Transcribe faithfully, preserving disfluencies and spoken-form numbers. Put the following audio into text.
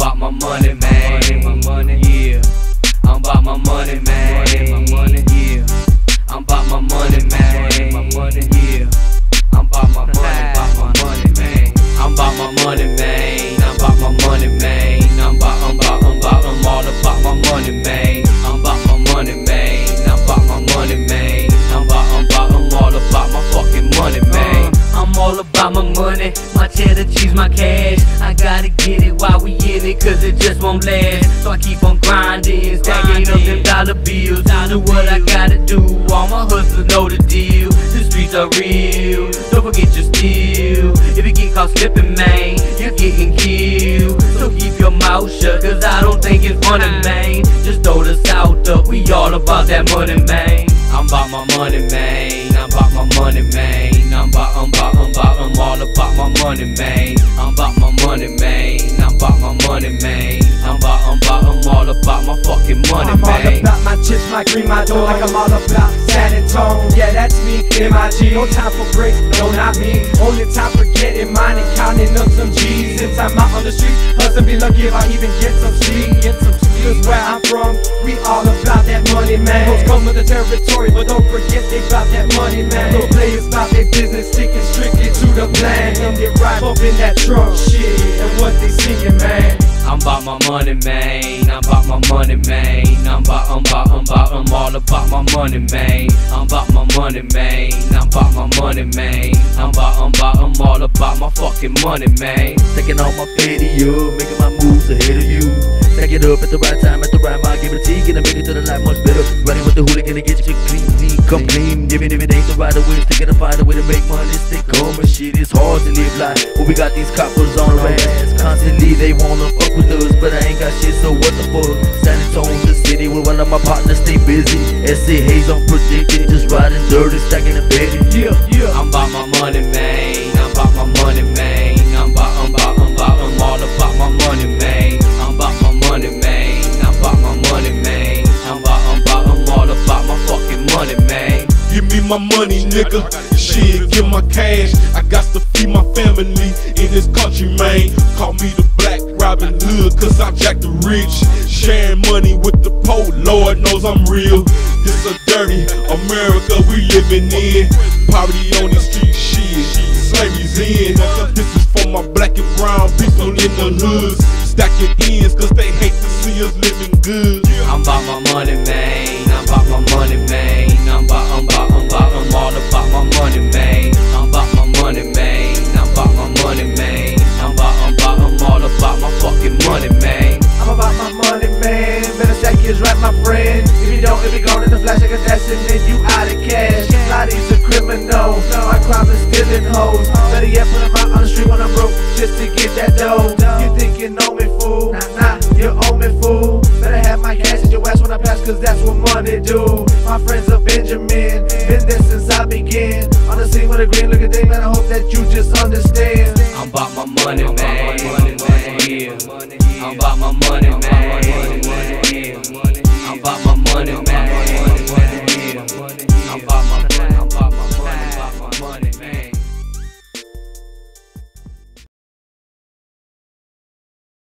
about my money, man. My money, yeah. I'm about my money, man. My money, yeah. I'm about my money, man. My money, yeah. I'm about my money, about my money, man. I'm about my money, man. I'm about my money, man. I'm about, I'm about, I'm about, I'm all about my money, man. I'm about my money, man. I'm about my money, man. I'm about, I'm about, I'm all about my fucking money, man. I'm all about my money, my cheddar cheese, my cash. I gotta get it while we in it, cause it just won't last. So I keep on grinding, stacking up them dollar bills. Do what I gotta do, all my hustlers know the deal. The streets are real, don't forget your steal. If you get caught slipping, man, you're getting killed. So keep your mouth shut, cause I don't think it's funny, man. Just throw the south up, we all about that money, man. I'm about my money, man. I'm about my money, man. I'm about, I'm about, I'm about, I'm all about my money, man. I'm about my money, man. I'm about my money, man. I'm about, I'm about, I'm all about my fucking money, I'm man. all about my chips, my green, my dough. Like I'm all about San Antonio. Yeah, that's me, M I G. No time for breaks, no, not me. Only time for getting mine and counting up some G's. Since I'm out on the street, hustle be lucky if I even get some sleep. Get some sleep. Cause where I'm from, we all about that money, man. Folks come with the territory, but don't forget they about that money, man. No players about their business, sticking strictly to the plan. And get right up in that trunk, shit, and what they singing, man. I'm about my money, man. I'm about my money, man. I'm about, I'm about, I'm about, I'm all about my money, man. I'm about my money, man. I'm about my money, man. I'm about, I'm about, I'm all about my fucking money, man. Taking on my patio, making my moves ahead of you. Stack it up at the right time, at the right mind, give it a T, gonna make it to the life much better. Running with the hooligan, gonna get you clean, clean, come clean. Even if it ain't the right way, sticking to find a way to make money, stick home and shit. It's hard to live life, but we got these coppers on our ass. Constantly they wanna fuck with us, but I ain't got shit, so what the fuck? San Antonio, the city, with one of my partners stay busy. S A Hayes unpredicted, just riding dirty, stacking the petty. Yeah, yeah. I'm about my money, man. I'm about my money, man. I'm about, I'm about, I'm about, I'm all about my money, man. I'm about my money, man. I'm about my money, man. I'm about, I'm about, I'm all about my fucking money, man. Give me my money, nigga. Shit, give my cash. I got to feed my family in this country, man. Call me the Black Robin Hood, cause I jack the rich. Sharing money with the poor, Lord knows I'm real. This a dirty America we living in. Poverty on the street, shit, slavery's in. This is for my black and brown people in the hoods. Stack your ends, cause they hate to see us living good. I'm about my money, man. I'm about my money, man. I'm about, I'm about, I'm about, I'm all about my money, man. I'm about my money, man. I'm about my money, man. I'm about, I'm about, I'm all about my fucking money, man. I'm about my money, man. Better stack yours right, my friend. If you don't, if you gone in the flash like a dash, and then you out of cash. Lottie's a criminal. My crime is stealing hoes. Better yet, put them out on the street when I'm broke, just to get that dough. You think you know me, fool? Nah, nah, you owe me, fool. Better have my cash at your ass when I pass, cause that's what money do. My friends are Benjamin, been there since I began. On the scene with a green looking thing, man, I hope that you just understand. I'm about my money, man. Yeah. I'm about my money, man.